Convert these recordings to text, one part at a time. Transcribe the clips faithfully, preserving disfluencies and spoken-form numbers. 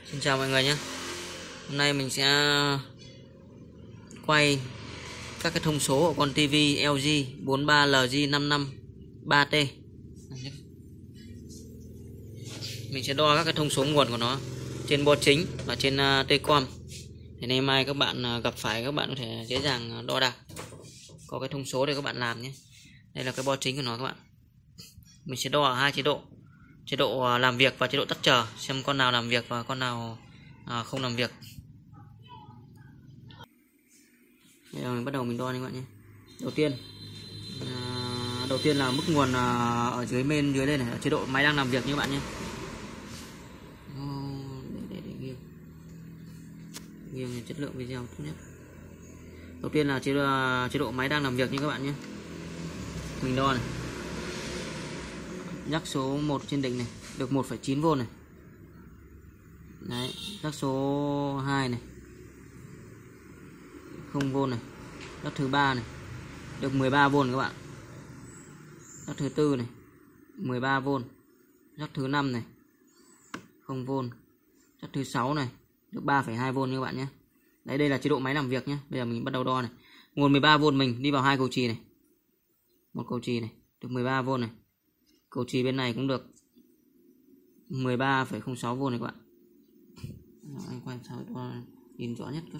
Xin chào mọi người nhé. Hôm nay mình sẽ quay các cái thông số của con tivi L G bốn ba L G năm năm ba T. Mình sẽ đo các cái thông số nguồn của nó trên bo chính và trên T-com. Thì nay mai các bạn gặp phải, các bạn có thể dễ dàng đo đạc. Có cái thông số để các bạn làm nhé. Đây là cái bo chính của nó các bạn. Mình sẽ đo ở hai chế độ. Chế độ làm việc và chế độ tắt chờ, xem con nào làm việc và con nào à, không làm việc. Bây giờ mình bắt đầu mình đo nha các bạn nhé. Đầu tiên à, đầu tiên là mức nguồn à, ở dưới bên dưới đây này, ở chế độ máy đang làm việc như các bạn nhé. Để, để, để nghiêng nghiêng chất lượng video tốt nhất. Đầu tiên là chế độ, chế độ máy đang làm việc như các bạn nhé. Mình đo này, nhắc số một trên đỉnh này được một phẩy chín vôn này. Đấy, nhắc số hai này không vôn này. Nhắc thứ ba này được mười ba vôn các bạn. Nhắc thứ tư này mười ba vôn. Nhắc thứ năm này không vôn. Nhắc thứ sáu này được ba phẩy hai vôn các bạn nhé. Đấy, đây là chế độ máy làm việc nhé. Bây giờ mình bắt đầu đo này. Nguồn mười ba vôn mình đi vào hai cầu chì này. Một cầu chì này được mười ba vôn này. Cầu chì bên này cũng được mười ba phẩy không sáu vôn này các bạn. Anh quay sao cho nhìn rõ nhất.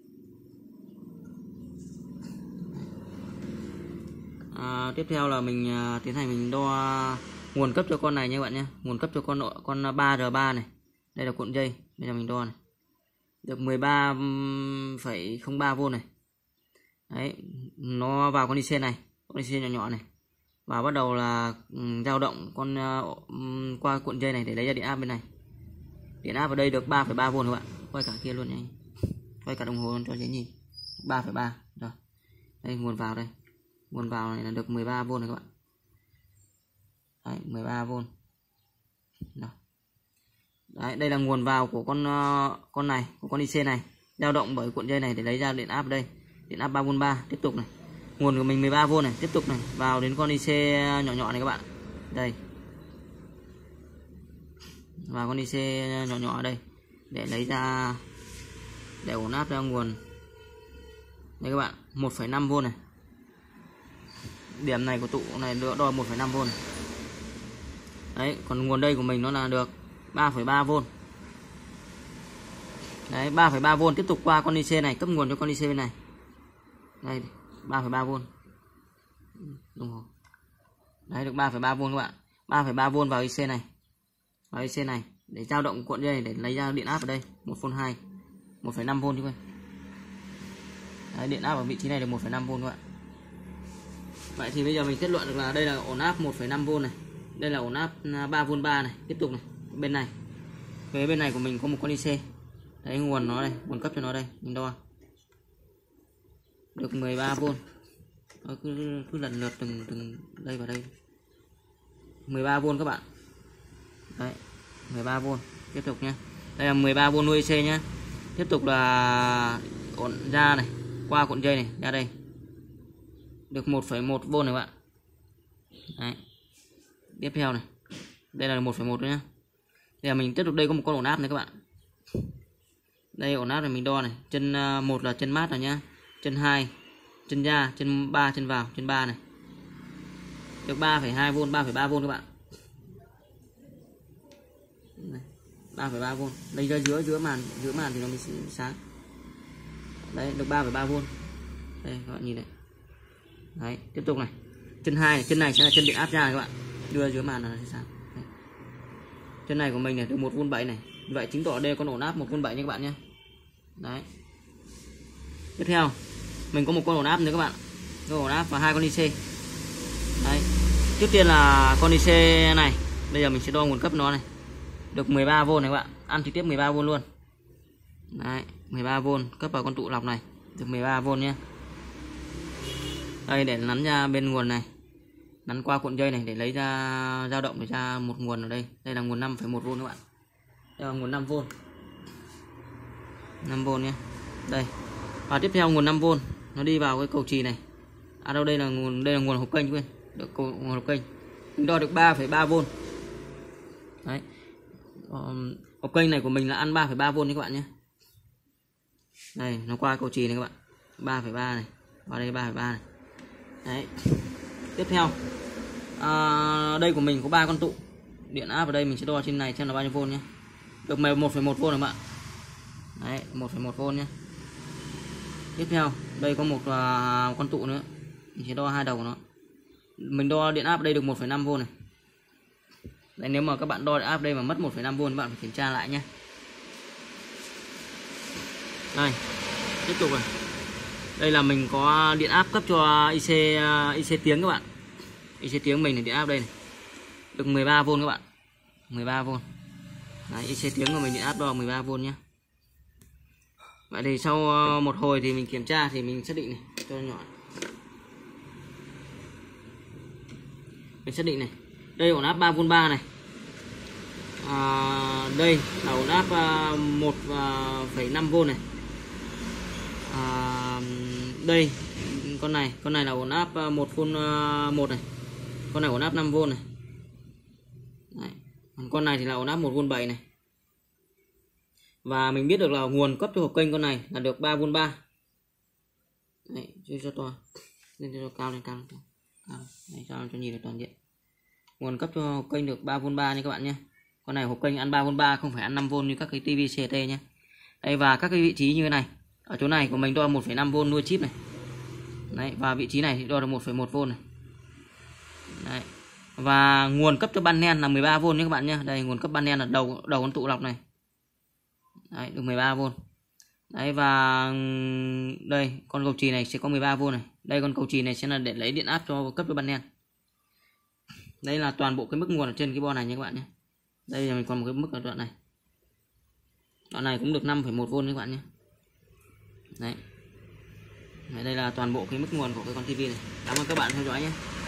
À, tiếp theo là mình à, tiến hành mình đo nguồn cấp cho con này nha các bạn nhé. Nguồn cấp cho con nội con ba R ba này. Đây là cuộn dây. Bây giờ mình đo này. Được mười ba phẩy không ba vôn này. Đấy, nó vào con i xê này, con i xê nhỏ nhỏ này. Và bắt đầu là dao động con uh, qua cuộn dây này để lấy ra điện áp bên này. Điện áp ở đây được ba phẩy ba vôn các bạn. Quay cả kia luôn nha anh. Quay cả đồng hồ luôn cho dễ nhìn. ba phẩy ba. Rồi. Đây nguồn vào đây. Nguồn vào này là được mười ba vôn này các bạn. Đấy, mười ba vôn. Rồi. Đấy, đây là nguồn vào của con uh, con này, của con i xê này, dao động bởi cuộn dây này để lấy ra điện áp ở đây. Điện áp ba vôn ba, tiếp tục này. Nguồn của mình mười ba vôn này, tiếp tục này, vào đến con i xê nhỏ nhỏ này các bạn. Đây. Vào con i xê nhỏ nhỏ ở đây để lấy ra, để ổn áp ra nguồn. Đây các bạn, một phẩy năm vôn này. Điểm này của tụ này được đo một phẩy năm vôn này. Đấy, còn nguồn đây của mình nó là được ba phẩy ba vôn. Đấy, ba phẩy ba vôn tiếp tục qua con i xê này, cấp nguồn cho con i xê bên này. Đây, ba phẩy ba vôn. Đồng hồ. Đấy, được ba phẩy ba vôn các bạn. ba phẩy ba vôn vào i xê này. Vào i xê này để dao động cuộn dây để lấy ra điện áp ở đây, một phẩy hai. một phẩy năm vôn chứ quên. Đấy, điện áp ở vị trí này được một phẩy năm vôn các bạn. Vậy thì bây giờ mình kết luận được là đây là ổn áp một phẩy năm vôn này. Đây là ổn áp ba vôn ba này, tiếp tục này, bên này. Về bên này của mình có một con i xê. Đấy, nguồn nó đây, nguồn cấp cho nó đây, mình đo. Được mười ba vôn. Nó cứ cứ lần lượt từng từng đây vào đây. mười ba vôn các bạn. Đấy, mười ba vôn. Tiếp tục nhé. Đây là mười ba vôn nuôi i xê nhé. Tiếp tục là ổn ra này, qua cuộn dây này ra đây. Được một phẩy một vôn này các bạn. Đấy. Tiếp theo này. Đây là một phẩy một nữa nhé. Bây giờ mình tiếp tục, đây có một con ổn áp này các bạn. Đây ổn áp này mình đo này, chân một là chân mát rồi nhá. Chân hai, chân ra, chân ba, chân vào, chân ba này. Được ba phẩy hai vôn, ba phẩy ba vôn các bạn. Này, ba phẩy ba vôn. Đây ra giữa giữa màn, giữa màn thì nó mới sáng. Đấy, được ba phẩy ba vôn. Đây các bạn nhìn này. Đấy, tiếp tục này. Chân hai này, chân này sẽ là chân điện áp ra này các bạn. Đưa dưới màn là sẽ sáng. Đấy. Chân này của mình này được một vôn bảy này. Vậy chứng tỏ đây con ổn áp một vôn bảy nha các bạn nhé. Đấy. Tiếp theo, mình có một con ổn áp nữa các bạn. Con ổn áp và hai con i xê. Đấy. Trước tiên là con i xê này. Bây giờ mình sẽ đo nguồn cấp nó này. Được mười ba vôn này các bạn. Ăn trực tiếp mười ba vôn luôn. Đấy, mười ba vôn cấp vào con tụ lọc này. Được mười ba vôn nhé. Đây, để nắn ra bên nguồn này. Nắn qua cuộn dây này để lấy ra dao động để ra một nguồn ở đây. Đây là nguồn năm phẩy một vôn các bạn. Đây là nguồn năm vôn. năm vôn nhé. Đây. Và tiếp theo nguồn năm vôn nó đi vào cái cầu chì này. À đâu, đây là nguồn, đây là nguồn hộp kênh quên. Được nguồn hộp kênh. Mình đo được ba phẩy ba vôn. Đấy. Hộp kênh này của mình là ăn ba phẩy ba vôn nha các bạn nhé. Đây, nó qua cầu chì này các bạn. ba phẩy ba này, vào đây ba phẩy ba này. Đấy. Tiếp theo, à, đây của mình có ba con tụ. Điện áp ở đây mình sẽ đo trên này xem là bao nhiêu vôn nhé. Được một phẩy một vôn rồi các bạn. Đấy, một phẩy một vôn nhé. Tiếp theo, đây có một uh, con tụ nữa. Mình sẽ đo hai đầu của nó. Mình đo điện áp ở đây được một phẩy năm vôn này. Đấy, nếu mà các bạn đo điện áp đây mà mất một phẩy năm vôn, các bạn phải kiểm tra lại nhé. Đây, tiếp tục này. Đây là mình có điện áp cấp cho i xê i xê tiếng các bạn. i xê tiếng mình thì điện áp đây này. Được mười ba vôn các bạn. mười ba vôn. Đấy, i xê tiếng của mình điện áp đo mười ba vôn nhé. Vậy thì sau một hồi thì mình kiểm tra thì mình xác định này, cho nhỏ. Mình xác định này. Đây ổn áp ba vôn ba này. À, đây là ổn áp một phẩy năm vôn này. À, đây con này, con này là ổn áp một vôn một này. Con này ổn áp năm vôn này. Đấy. Con này thì là ổn áp một vôn bảy này. Và mình biết được là nguồn cấp cho hộp kênh con này là được ba vôn ba. Đấy, cho to. Lên cho cao lên cao lên cao. Đấy, cho cho nhìn được toàn diện. Nguồn cấp cho hộp kênh được ba vôn ba nha các bạn nhé. Con này hộp kênh ăn ba vôn ba, không phải ăn năm vôn như các cái tivi xê tê nhé. Đây, và các cái vị trí như thế này. Ở chỗ này của mình đo một phẩy năm vôn nuôi chip này. Đấy, và vị trí này thì đo được một phẩy một vôn này. Đấy. Và nguồn cấp cho ban nen là mười ba vôn nhé các bạn nhé. Đây, nguồn cấp ban nen là đầu đầu con tụ lọc này. Đấy, được mười ba vôn. Đấy, và đây con cầu chì này sẽ có mười ba vôn này. Đây con cầu chì này sẽ là để lấy điện áp cho cấp cho ban nen. Đây là toàn bộ cái mức nguồn ở trên cái bo này nha các bạn nhé. Đây là mình còn một cái mức ở đoạn này. Đoạn này cũng được năm phẩy một vôn các bạn nhé. Đấy. Đây là toàn bộ cái mức nguồn của cái con tivi này. Cảm ơn các bạn theo dõi nhé.